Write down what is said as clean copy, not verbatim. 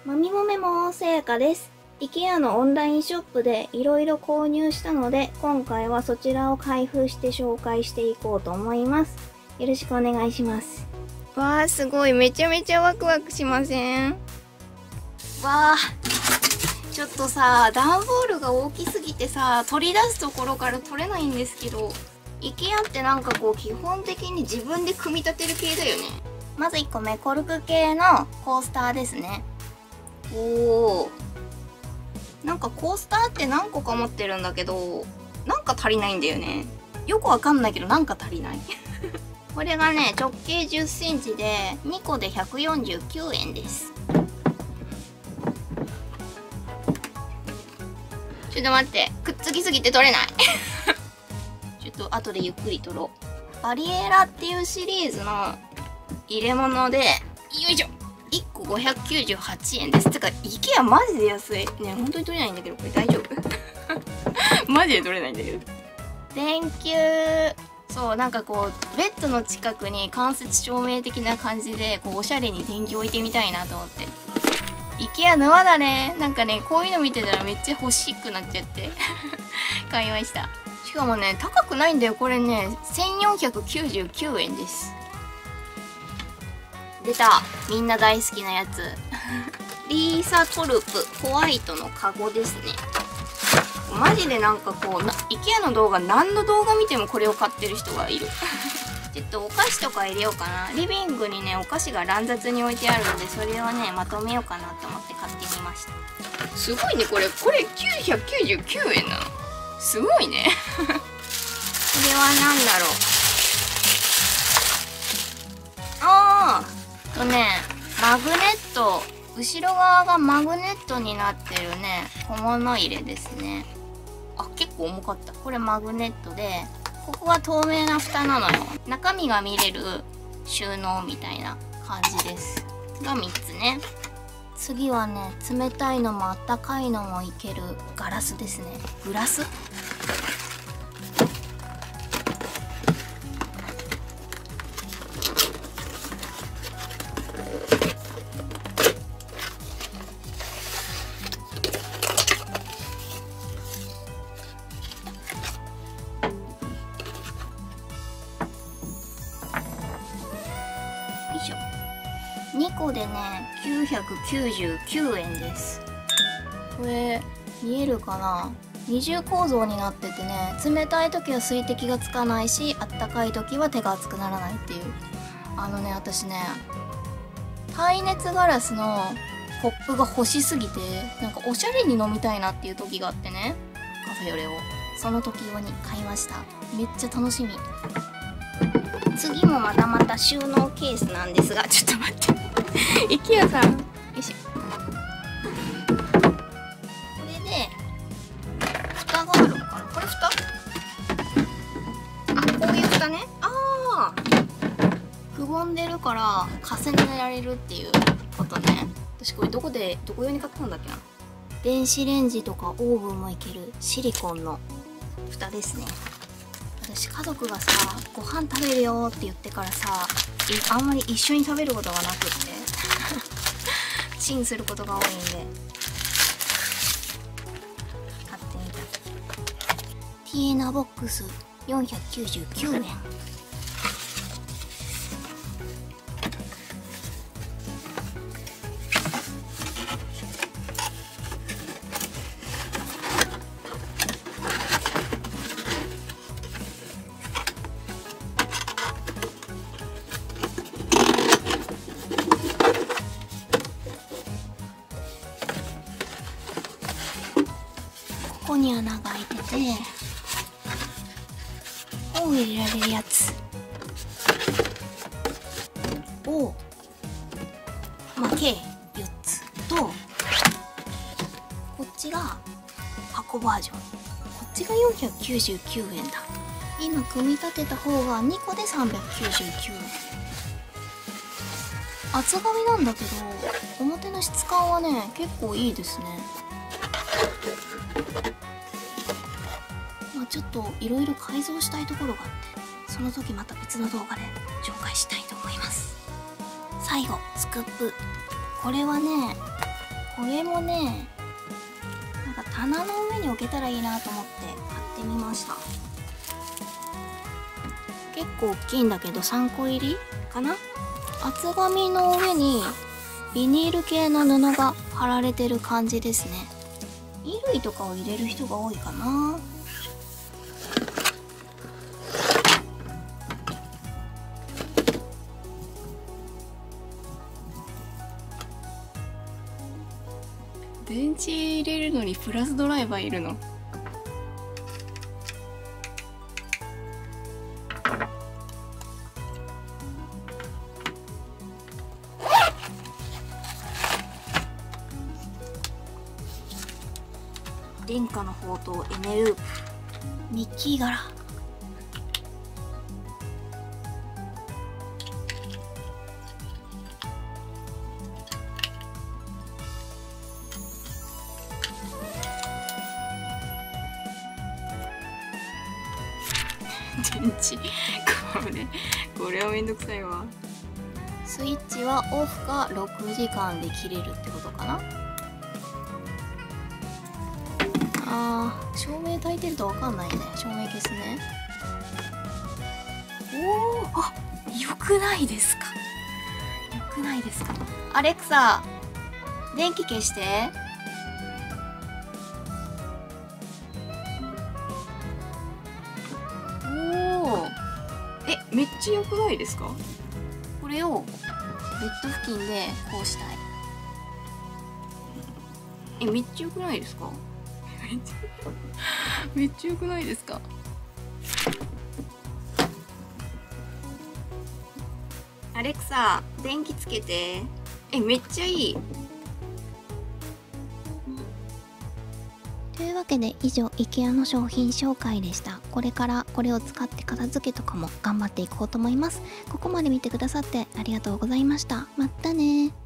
まみもめもさやかです。IKEA のオンラインショップでいろいろ購入したので、今回はそちらを開封して紹介していこうと思います。よろしくお願いします。わー、すごい。めちゃめちゃワクワクしません？わー、ちょっとさ、段ボールが大きすぎてさ、取り出すところから取れないんですけど、IKEA ってなんかこう基本的に自分で組み立てる系だよね。まず1個目、コルク系のコースターですね。おー。なんかコースターって何個か持ってるんだけど、なんか足りないんだよね。よくわかんないけどなんか足りない。これがね、直径10センチで2個で149円です。ちょっと待って、くっつきすぎて取れない。ちょっと後でゆっくり取ろう。バリエラっていうシリーズの入れ物で、よいしょ、1個598円です。てか、IKEA マジで安い。ね、本当に取れないんだけど、これ大丈夫？マジで取れないんだけど。電球。そう、なんかこう、ベッドの近くに間接照明的な感じで、こう、おしゃれに電球置いてみたいなと思って。IKEA 沼だね。なんかね、こういうの見てたらめっちゃ欲しくなっちゃって。買いました。しかもね、高くないんだよ。これね、1499円です。出た。みんな大好きなやつ。リーサトルプホワイトのカゴですね。マジでなんかこう、IKEA の動画、何の動画見てもこれを買ってる人がいる。ちょっとお菓子とか入れようかな。リビングにね、お菓子が乱雑に置いてあるので、それをね、まとめようかなと思って買ってみました。すごいね、これ999円なの。すごいね。これは何だろう。マグネット。後ろ側がマグネットになってるね、小物入れですね。あ、結構重かった。これマグネットで、ここが透明な蓋なのよ。中身が見れる収納みたいな感じです。が3つね。次はね、冷たいのもあったかいのもいけるガラスですね。グラス？2個でね、999円です。これ、見えるかな？二重構造になっててね、冷たい時は水滴がつかないし、あったかい時は手が熱くならないっていう。私ね、耐熱ガラスのコップが欲しすぎて、なんかおしゃれに飲みたいなっていう時があってね、カフェオレを。その時用に買いました。めっちゃ楽しみ。次もまた収納ケースなんですが、ちょっと待って。IKEA さん。よいしょ。これで、蓋があるのかな？これ蓋？あ、こういう蓋ね。あー。くぼんでるから、重ねられるっていうことね。私これどこ用に買ったんだっけな。電子レンジとかオーブンもいけるシリコンの蓋ですね。私家族がさ、ご飯食べるよって言ってからさ、あんまり一緒に食べることがなくってチンすることが多いんで買ってみた。ティエナボックス499円。ここに穴が開いてて、本を入れられるやつを、計4つと、こっちが箱バージョン。こっちが499円だ。今組み立てた方が2個で399円。厚紙なんだけど、表の質感はね、結構いいですね。ちょっといろいろ改造したいところがあって、その時また別の動画で紹介したいと思います。最後、スクープ。これはね、 これもね、なんか棚の上に置けたらいいなと思って買ってみました。結構大きいんだけど3個入りかな。厚紙の上にビニール系の布が貼られてる感じですね。衣類とかを入れる人が多いかな。 電池入れるのにプラスドライバーいるの？ 電化の宝刀エネループ、ミッキー柄。 電池これはめんどくさいわ。 スイッチはオフか6時間で切れるってことかな。照明焚いてるとわかんないね。照明消すね。おお、あ、よくないですか。よくないですか。アレクサ、電気消して。 おお、めっちゃ良くないですか？ これをベッド付近でこうしたい。 めっちゃ良くないですか？めっちゃ良くないですか？ アレクサ、電気つけて。 めっちゃいい。 というわけで以上 IKEA の商品紹介でした。これからこれを使って片付けとかも頑張っていこうと思います。ここまで見てくださってありがとうございました。またね。